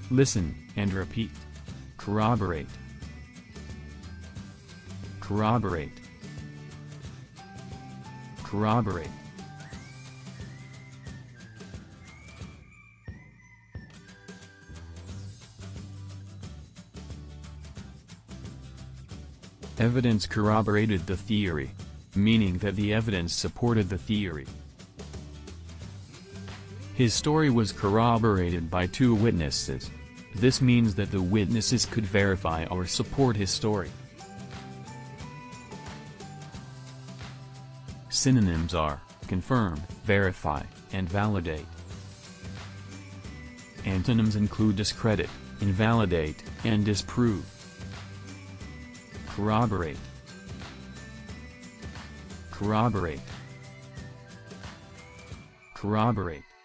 Listen, and repeat. Corroborate. Corroborate. Corroborate. Evidence corroborated the theory, meaning that the evidence supported the theory. His story was corroborated by 2 witnesses. This means that the witnesses could verify or support his story. Synonyms are confirm, verify, and validate. Antonyms include discredit, invalidate, and disprove. Corroborate. Corroborate. Corroborate.